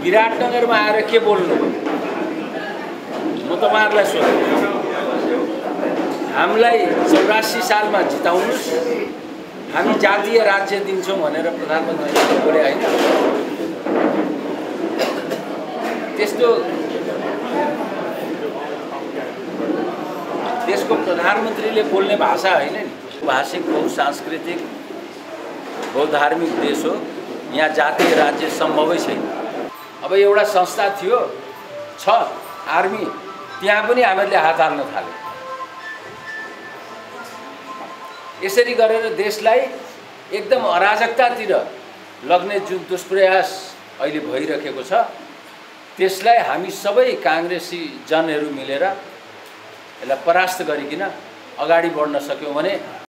विराटनगरमा आएर के बोल्नु म तपाईहरुलाई सोध्छु हामीलाई 84 सालमा जिताउनुस् हामी जातीय राज्य दिन्छौं भनेर प्रधानमन्त्रीले बोले हैन त्यस्तो देशको प्रधानमन्त्रीले बोल्ने भाषा हैन नि भाषिक बहुसांस्कृतिक बहुधार्मिक देश हो यहाँ जातीय राज्य सम्भवै छैन अब एउटा संस्था थियो छ आर्मी त्यहाँ पनि हामीले हात हाल्न थाले यसरी गरेर देशलाई एकदम अराजकतातिर लग्ने जुन दुष्प्रयास अहिले भइरहेको छ त्यसलाई हामी सबै कांग्रेसी जनहरू मिलेर यसलाई परास्त गरिकिन अगाडि बढ्न सक्यौं भने